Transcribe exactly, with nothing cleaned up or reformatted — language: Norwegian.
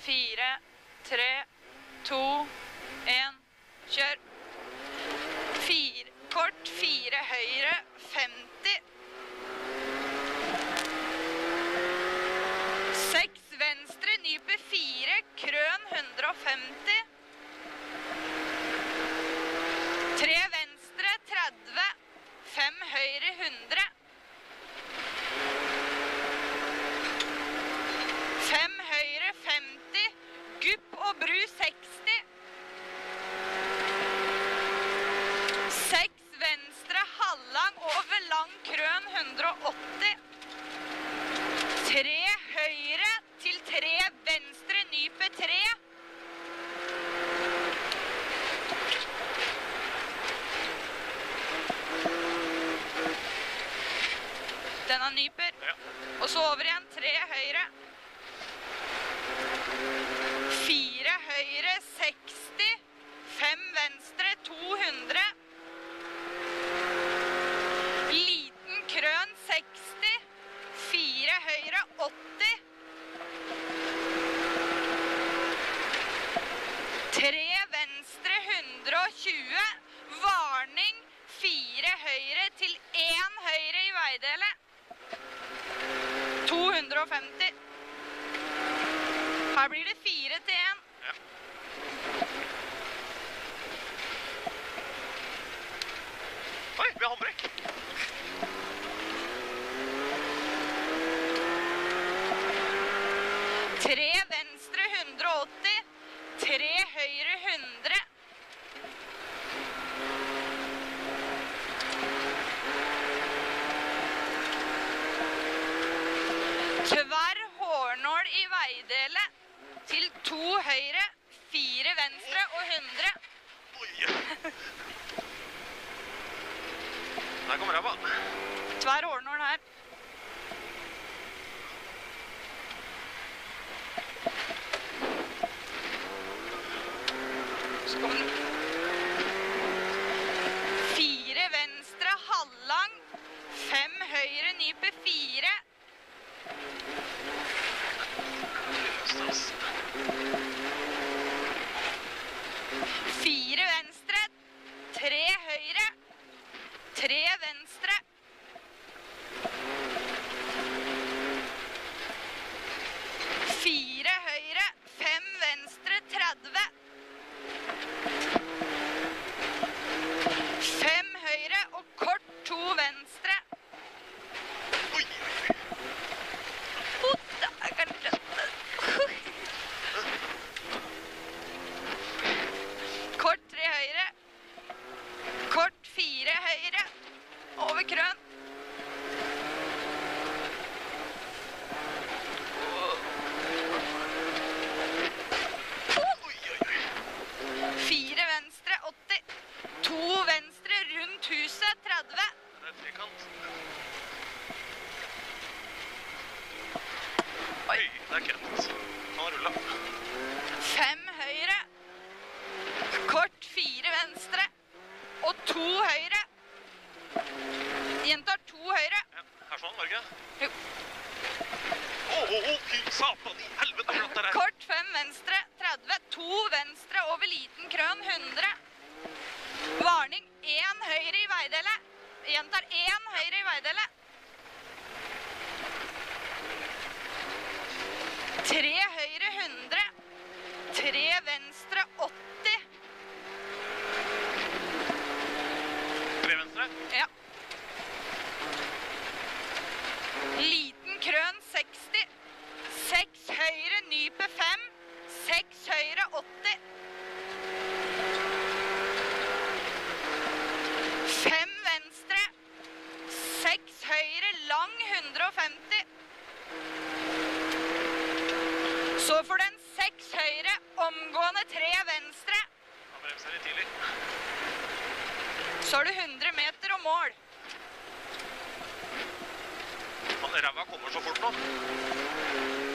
fire, tre, to, en, kjør. Fire, kort, fire, høyre, femti. Seks, venstre, nyper fire, krøn, hundre og femti. Tre, venstre, tretti. Fem, høyre, hundre. Fem, høyre, femti. Gupp og bru, seksti. Seks, venstre, halvlang, over lang, krøn, hundre og åtti. Tre, høyre, til tre, venstre, nype tre. Denne nyper. Ja. Og så over igjen, tre, høyre. Fire, høyre, seksti. Fem, venstre, to hundre. Liten krøn, seksti. Fire, høyre, åtti. Tre, venstre, hundre og tjue. Varning, fire, høyre til en høyre i veidelet. to hundre og femti. Her blir det fire til en. Ja. Oi, vi har håndbrekk. Tre venstre hundre og åtti. Tre høyre hundre. Tverr hårnål i veidelet til to høyre, fire venstre og hundre. Oi. Der kommer jeg på. Tverr hårnål her. Så kommer den. Fire venstre, halvlang. Fem høyre, nyper fire. Fire venstre, tre høyre, tre venstre. Fire høyre, fem venstre, tretti. Fem høyre og kort, to venstre. Oi. Oh, der kan det. Kort tre høyre. Kort fire høyre. Over krøn. Fire venstre, åtti. To venstre rundt huset, tretti. Det er trekant. Oi, det er Kent. Han har rullet. Fem høyre. Kort fire venstre. Og to høyre. Gjentar to høyre. Ja, her sånn, Norge. Jo. Åh, oh, oh, fy satan i helvete flott det er. Kort fem venstre, tretti. To venstre over liten krøn, hundre. Varning, en høyre i veidelet. Gjentar en høyre i veidelet. Tre høyre, hundre. Tre venstre, åtti. Tre venstre. Ja. Liten krøn, seksti. Seks høyre, nype fem. Seks høyre, åtti. Fem venstre. Seks høyre, lang, hundre og femti. Så får den seks høyre, omgående tre venstre. Han bremser litt tidlig. Så har du hundre meter og mål. Han ræva kommer så fort nå.